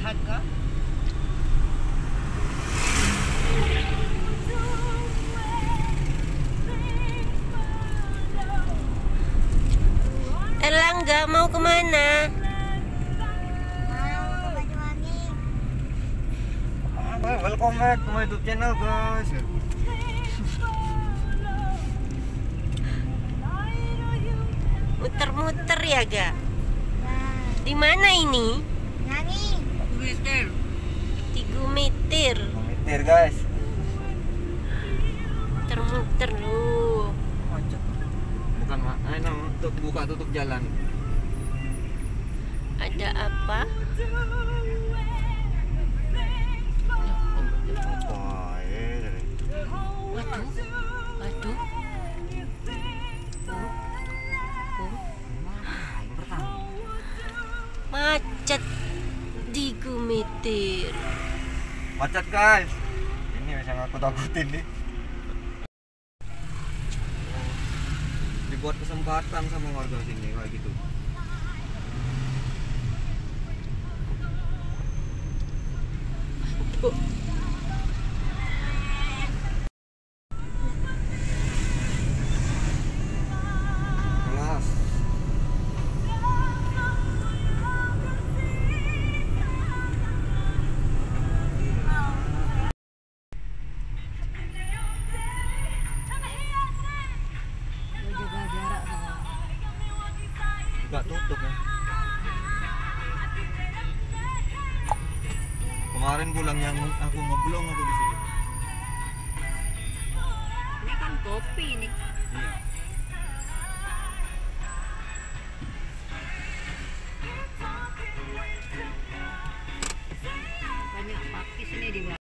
sehat kah? Erlangga mau kemana? Welcome back to my YouTube channel, guys. Muter-muter ya, Ga? Di mana ini? Meter. 3 meter. Meter, guys. Muter-muter lu. Macet. Bukan untuk buka tutup jalan. Ada apa? Wah, Waduh. Waduh. Macet di Gumeter. macet, guys. Ini yang aku takutin nih. Dibuat kesempatan sama warga sini kayak gitu. Kelas. Jaga jarak sama. Juga tutup ya. Kemarin pulang yang aku ngeblong aku di sini. Ini kan kopi nih. Iya. Banyak pakis ini di bawah.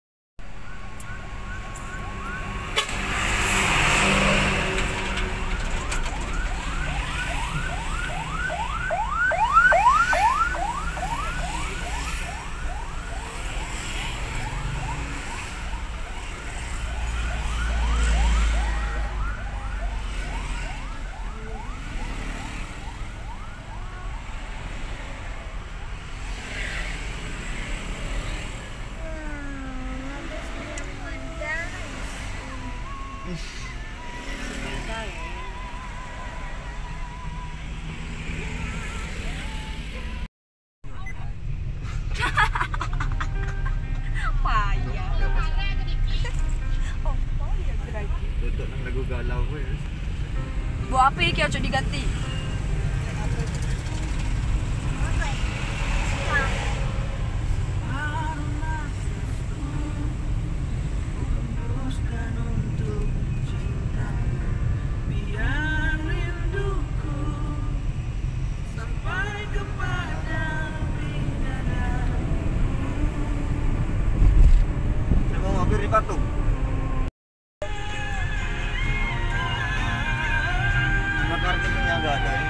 Sepeda ya. Payah. Oh, ya gerak. Tutup nang lagu galau gue. Buat apa ini kau diganti? Saya mau mampir di Patung. Cuma parkirnya nggak ada.